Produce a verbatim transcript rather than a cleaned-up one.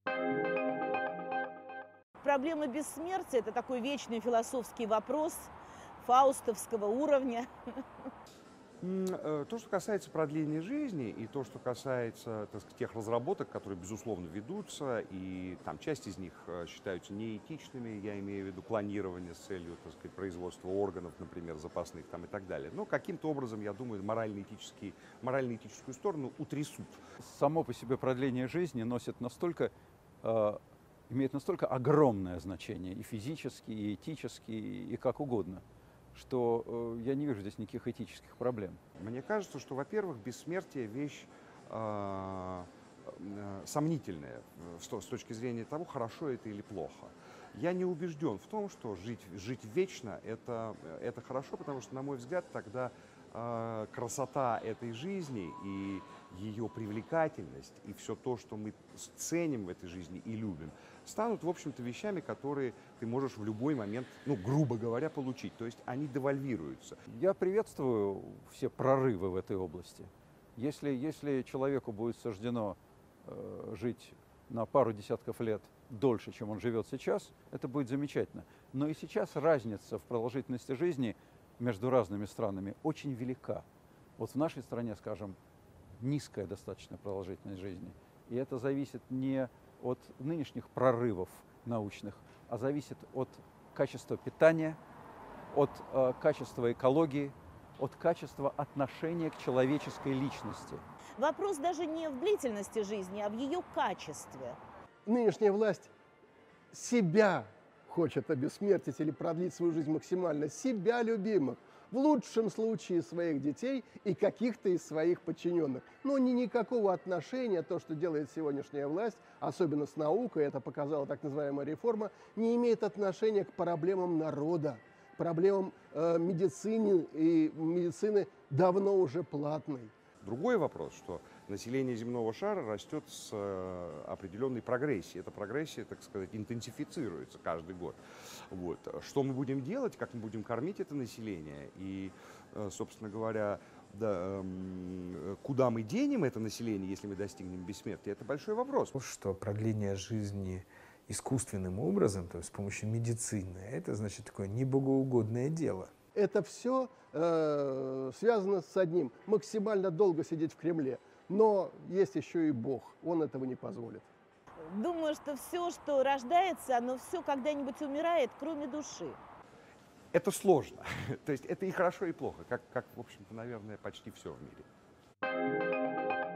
Проблема бессмертия – это такой вечный философский вопрос фаустовского уровня. М, э, То, что касается продления жизни, и то, что касается, так сказать, тех разработок, которые, безусловно, ведутся, и там часть из них э, считаются неэтичными, я имею в виду клонирование с целью, так сказать, производства органов, например, запасных там и так далее. Но каким-то образом, я думаю, морально-этический, морально-этическую сторону утрясут. Само по себе продление жизни носит настолько, э, имеет настолько огромное значение и физически, и этически, и как угодно, что э, я не вижу здесь никаких этических проблем. Мне кажется, что, во-первых, бессмертие вещь э, э, сомнительная э, с, то- с точки зрения того, хорошо это или плохо. Я не убежден в том, что жить, жить вечно это, это хорошо, потому что, на мой взгляд, тогда э, красота этой жизни и ее привлекательность, и все то, что мы ценим в этой жизни и любим, станут, в общем-то, вещами, которые ты можешь в любой момент, ну, грубо говоря, получить. То есть они девальвируются. Я приветствую все прорывы в этой области. Если, если человеку будет суждено э, жить на пару десятков лет дольше, чем он живет сейчас, это будет замечательно. Но и сейчас разница в продолжительности жизни между разными странами очень велика. Вот в нашей стране, скажем, низкая достаточно продолжительность жизни. И это зависит не от нынешних прорывов научных, а зависит от качества питания, от э, качества экологии, от качества отношения к человеческой личности. Вопрос даже не в длительности жизни, а в ее качестве. Нынешняя власть себя хочет обессмертить или продлить свою жизнь максимально, себя любимых, в лучшем случае своих детей и каких-то из своих подчиненных. Но ни никакого отношения то, что делает сегодняшняя власть, особенно с наукой, это показала так называемая реформа, не имеет отношения к проблемам народа, проблемам э, медицины, и медицины давно уже платной. Другой вопрос, что население земного шара растет с э, определенной прогрессией. Эта прогрессия, так сказать, интенсифицируется каждый год. Вот. Что мы будем делать, как мы будем кормить это население и, э, собственно говоря, да, э, куда мы денем это население, если мы достигнем бессмертия, это большой вопрос. Что продление жизни искусственным образом, то есть с помощью медицины, это, значит, такое небогоугодное дело. Это все э, связано с одним – максимально долго сидеть в Кремле. Но есть еще и Бог, Он этого не позволит. Думаю, что все, что рождается, оно все когда-нибудь умирает, кроме души. Это сложно. То есть это и хорошо, и плохо, как, как в общем-то, наверное, почти все в мире.